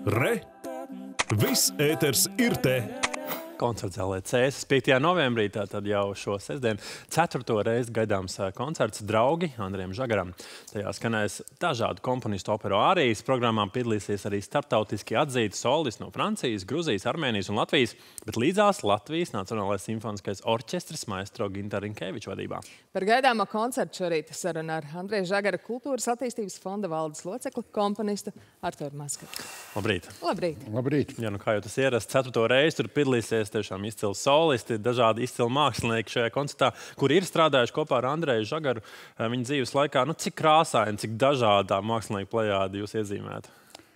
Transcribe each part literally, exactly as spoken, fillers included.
Re! Viss ēters ir te! Koncerts zālē Cēsis piektajā novembrī, tātad jau šo sestdienu ceturto reizi gaidāms koncerts Draugi Andrejam Žagaram. Tajā skanēs dažādu komponistu operu ārijas. Programmā piedalīsies arī starptautiski atzīti solisti no Francijas, Gruzijas, Armēnijas un Latvijas, bet līdzās Latvijas Nacionālais simfoniskais orķestris maestro Ginta Rinkeviča vadībā. Par gaidāmo koncertu šorīt saruna ar Andreja Žagara Kultūras attīstības fonda valdes locekli, komponistu Arturu Maskatu. Labrīt! Labrīt! Labrīt! Ja, nu kā jau tas ierasts, ceturto reizi tur piedalīsies tiešām izcili solisti, dažādi izcili mākslinieki šajā koncertā, kuri ir strādājuši kopā ar Andreju Žagaru viņa dzīves laikā. Nu, cik krāsaini, cik dažādā mākslinieku plejādi jūs iezīmētu?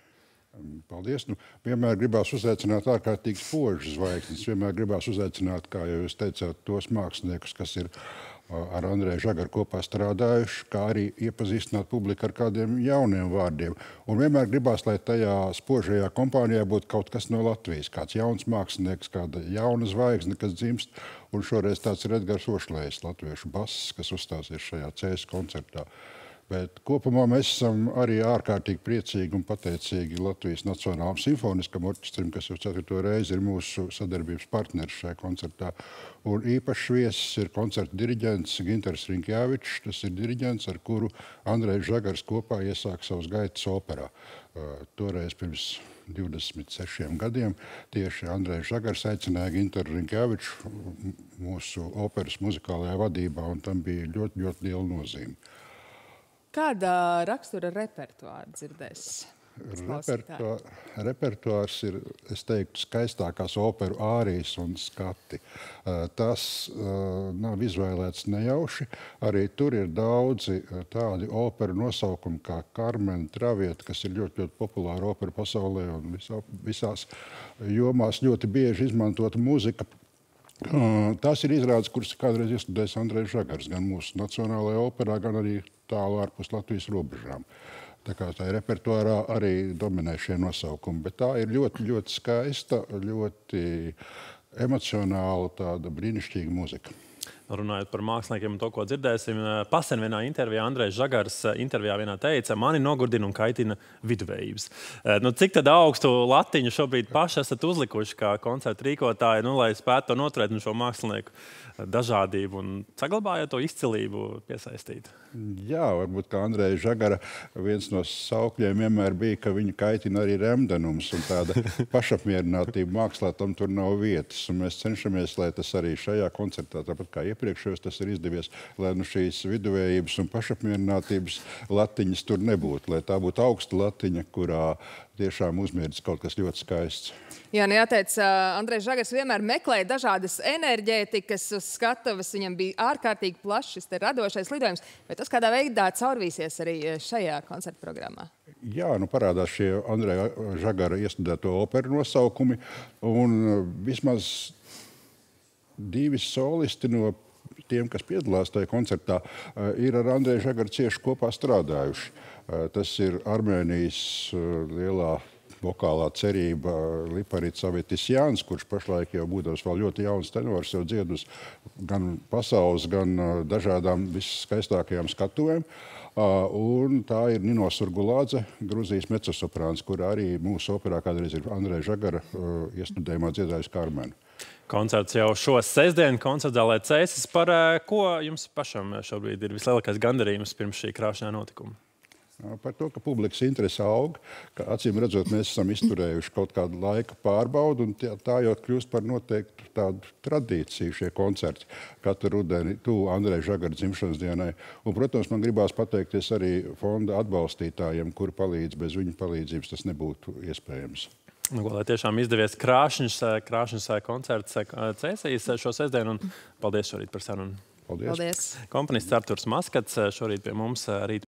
Paldies. Nu, vienmēr gribās uzaicināt ārkārtīgi spožas zvaigznes. Vienmēr gribās uzaicināt, kā jau jūs teicāt, tos māksliniekus, kas ir ar Andreju Žagaru kopā strādājuši, kā arī iepazīstināt publiku ar kādiem jauniem vārdiem. Un vienmēr gribās, lai tajā spožajā kompānijā būtu kaut kas no Latvijas, kāds jauns mākslinieks, kāda jauna zvaigzne, kas dzimst. Un šoreiz tāds ir Edgars Ošlējs, latviešu bass, kas uzstāsies šajā Cēsis koncertā. Bet kopumā mēs esam arī ārkārtīgi priecīgi un pateicīgi Latvijas Nacionālam simfoniskam orķestrim, kas jau ceturto reizi ir mūsu sadarbības partneris šajā koncertā. Un īpašs viesis ir koncerta diriģents Gintars Rinkevičs. Tas ir diriģents, ar kuru Andrejs Žagars kopā iesāk savus gaitas operā. Toreiz pirms divdesmit sešiem gadiem tieši Andrejs Žagars aicināja Gintaru Rinkeviču mūsu operas muzikālajā vadībā, un tam bija ļoti, ļoti liela nozīme. Kāda rakstura repertuāra dzirdēs? Repertuār, repertuārs ir, es teiktu, skaistākās operu ārijas un skati. Tas nav izvēlēts nejauši. Arī tur ir daudzi tādi operu nosaukumi kā Karmen, Traviata, kas ir ļoti, ļoti populāra opera pasaulē un visā, visās jomās ļoti bieži izmantota muzika. Tās ir izrādes, kuras kādreiz iestudējis Andrejs Žagars, gan mūsu Nacionālajā operā, gan arī tālu ārpus Latvijas robežām. Tā kā tā repertuārā arī dominē šie nosaukumi, bet tā ir ļoti, ļoti skaista, ļoti emocionāla, tāda brīnišķīga muzika. Runājot par māksliniekiem un to, ko dzirdēsim, pasen vienā intervijā Andrejs Žagars intervijā vienā teica, mani nogurdina un kaitina viduvējības. Nu, cik tad augstu latiņu šobrīd paši esat uzlikuši kā koncertu rīkotāji, nu, lai spētu to noturēt un šo mākslinieku dažādību un saglabājot to izcilību piesaistīt? Jā, varbūt kā Andreja Žagara viens no saukļiem vienmēr bija, ka viņu kaitina arī remdenums un tāda pašapmierinātība mākslā, tam tur nav vietas. Un mēs cenšamies, lai tas arī šajā koncertā, tāpat kā iepriekšējos, tas ir izdevies, lai nu šīs viduvējības un pašapmierinātības latiņas tur nebūtu, lai tā būtu augsta latiņa, kurā tiešām uzmirdz kaut kas ļoti skaists. Jā, nu jāteic, Andrejs Žagars vienmēr meklēja dažādas enerģētikas uz skatuves. Viņam bija ārkārtīgi plašs šis te radošais lidojums. Vai tas kādā veidā caurvīsies arī šajā koncerta programmā? Jā, nu parādās šie Andreja Žagara iestudēto operu nosaukumi. Un vismaz divi solisti no tiem, kas piedalās tajā koncertā, ir ar Andreju Žagaru cieši kopā strādājuši. Tas ir Armēnijas lielā vokālā cerība Liparits Avetisjāns, kurš pašlaik jau būdams vēl ļoti jauns tenors, jau dziedus gan pasaules, gan dažādām visskaistākajām skatuvēm. Un tā ir Nino Surgulādze, Gruzijas mecosoprāns, kur arī mūsu operā kādreiz ir Andreja Žagara iestudējumā dziedājusi Karmenu. Koncerts jau šo sestdienu koncerts zālē Cēsis. Par ko jums pašam šobrīd ir vislielākais gandarījums pirms šī krāšņā notikuma? Par to, ka publikas interese aug, ka acīm redzot, mēs esam izturējuši kaut kādu laika pārbaudu, un tā jau kļūst par noteiktu tādu tradīciju šie koncerti katru rudeni tuvu Andreja Žagara dzimšanas dienai. Un, protams, man gribās pateikties arī fonda atbalstītājiem, kuri palīdz, bez viņu palīdzības tas nebūtu iespējams. Nu, lai tiešām izdevies krāšņs, krāšņs koncerts Cēsīs šo sestdienu, un paldies šorīt par sarunu. Paldies. Paldies. Komponists Arturs Maskats šorīt pie mums rīt